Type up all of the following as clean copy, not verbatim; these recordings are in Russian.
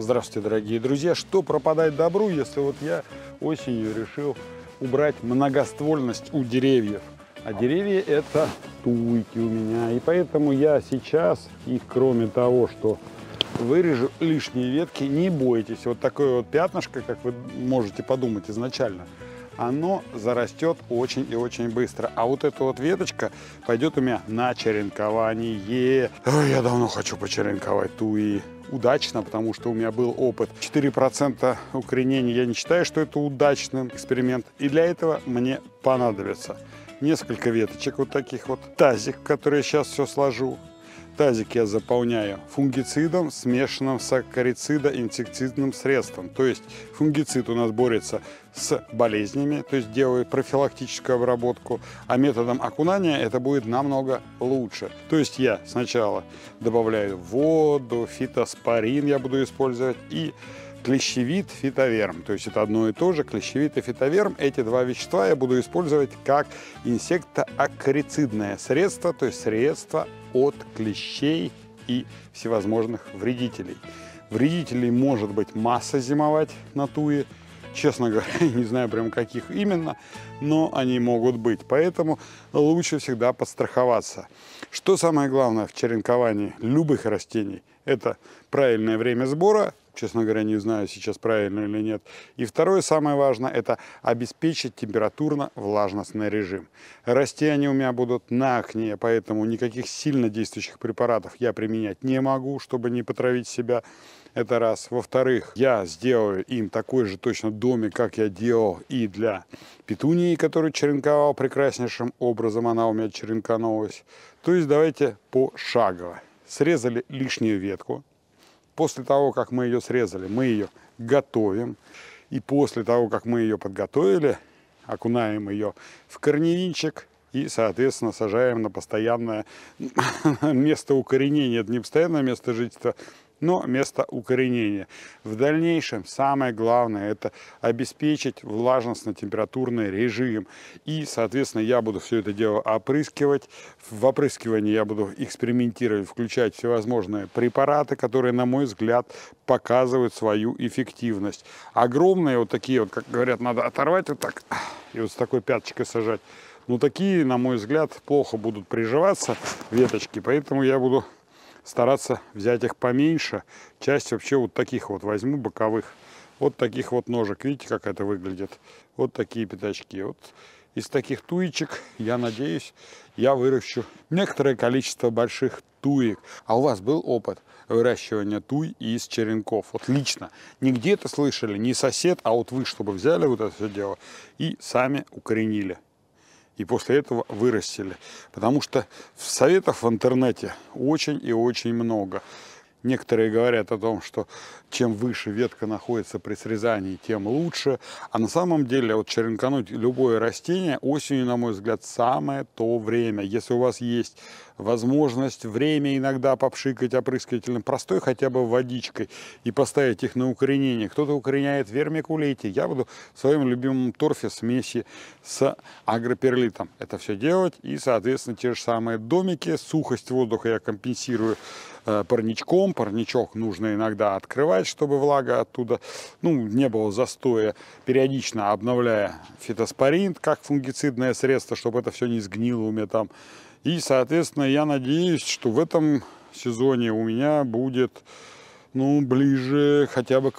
Здравствуйте, дорогие друзья! Что пропадать добру, если вот я осенью решил убрать многоствольность у деревьев? А деревья — это туйки у меня. И поэтому я сейчас их, кроме того, что вырежу лишние ветки, не бойтесь. Вот такое вот пятнышко, как вы можете подумать изначально, оно зарастет очень и очень быстро. А вот эта вот веточка пойдет у меня на черенкование. Ой, я давно хочу почеренковать туи. Удачно, потому что у меня был опыт 4% укоренения. Я не считаю, что это удачный эксперимент. И для этого мне понадобится несколько веточек, вот таких вот, тазик, в который я сейчас все сложу. Тазик я заполняю фунгицидом, смешанным с акарицидо-инсектицидным средством. То есть фунгицид у нас борется с болезнями, то есть делает профилактическую обработку, а методом окунания это будет намного лучше. То есть я сначала добавляю воду, фитоспорин я буду использовать и клещевид, фитоверм. То есть это одно и то же, клещевид и фитоверм. Эти два вещества я буду использовать как инсектоакарицидное средство, то есть средство от клещей и всевозможных вредителей. Вредителей может быть масса зимовать на туе. Честно говоря, не знаю прям каких именно, но они могут быть. Поэтому лучше всегда подстраховаться. Что самое главное в черенковании любых растений? Это правильное время сбора. Честно говоря, не знаю сейчас правильно или нет. И второе, самое важное, это обеспечить температурно-влажностный режим. Расти они у меня будут на окне, поэтому никаких сильно действующих препаратов я применять не могу, чтобы не потравить себя. Это раз. Во-вторых, я сделаю им такой же точно домик, как я делал и для петунии, которую черенковал прекраснейшим образом. Она у меня черенканулась. То есть давайте пошагово. Срезали лишнюю ветку. После того, как мы ее срезали, мы ее готовим. И после того, как мы ее подготовили, окунаем ее в корневинчик и, соответственно, сажаем на постоянное место укоренения. Это не постоянное место жительства, но место укоренения. В дальнейшем самое главное — это обеспечить влажностно-температурный режим. И, соответственно, я буду все это дело опрыскивать. В опрыскивании я буду экспериментировать, включать всевозможные препараты, которые, на мой взгляд, показывают свою эффективность. Огромные вот такие вот, как говорят, надо оторвать вот так и вот с такой пяточкой сажать. Но такие, на мой взгляд, плохо будут приживаться веточки, поэтому я буду стараться взять их поменьше. Часть вообще вот таких вот возьму, боковых. Вот таких вот ножек. Видите, как это выглядит? Вот такие пятачки. Вот из таких туечек, я надеюсь, я выращу некоторое количество больших туек. А у вас был опыт выращивания туй из черенков? Вот лично. Не где-то слышали, не сосед, а вот вы, чтобы взяли вот это все дело и сами укоренили. И после этого вырастили. Потому что советов в интернете очень и очень много. Некоторые говорят о том, что чем выше ветка находится при срезании, тем лучше. А на самом деле вот черенкануть любое растение осенью, на мой взгляд, самое то время. Если у вас есть возможность, время иногда попшикать опрыскивателем простой хотя бы водичкой и поставить их на укоренение. Кто-то укореняет в вермикулите. Я буду в своем любимом торфе смеси с агроперлитом это все делать. И, соответственно, те же самые домики. Сухость воздуха я компенсирую парничком. Парничок нужно иногда открывать, чтобы влага оттуда не было застоя, периодично обновляя фитоспорин как фунгицидное средство, чтобы это все не сгнило у меня там. И, соответственно, я надеюсь, что в этом сезоне у меня будет ближе хотя бы к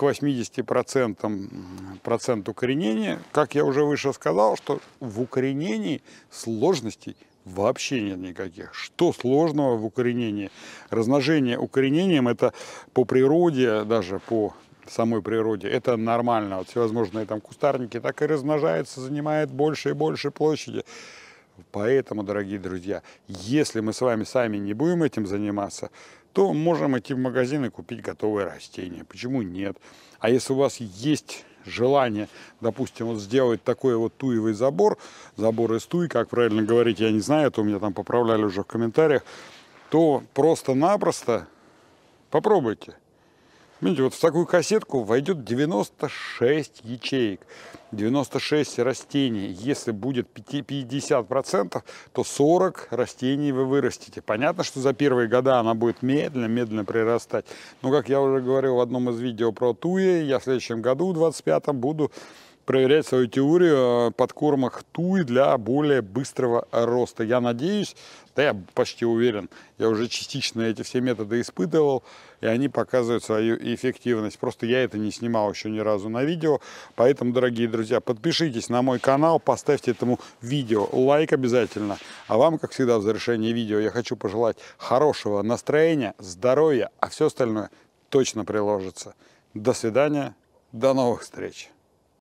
80% укоренения. Как я уже выше сказал, что в укоренении сложностей вообще нет никаких. Что сложного в укоренении? Размножение укоренением — это по природе, даже по самой природе, это нормально. Вот всевозможные там кустарники так и размножаются, занимает больше и больше площади. Поэтому, дорогие друзья, если мы с вами сами не будем этим заниматься, то можем идти в магазин и купить готовые растения. Почему нет? А если у вас есть желание, допустим, вот сделать такой вот туевый забор из туи, как правильно говорить, я не знаю, это у меня там поправляли уже в комментариях, то просто-напросто попробуйте. Видите, вот в такую кассетку войдет 96 ячеек, 96 растений. Если будет 50%, то 40 растений вы вырастите. Понятно, что за первые года она будет медленно прирастать. Но, как я уже говорил в одном из видео про туи, я в следующем году, в 25-м, буду проверять свою теорию о подкормах туи для более быстрого роста. Я надеюсь, да я почти уверен, я уже частично эти все методы испытывал, и они показывают свою эффективность. Просто я это не снимал еще ни разу на видео. Поэтому, дорогие друзья, подпишитесь на мой канал, поставьте этому видео лайк обязательно. А вам, как всегда, в завершении видео я хочу пожелать хорошего настроения, здоровья, а все остальное точно приложится. До свидания, до новых встреч.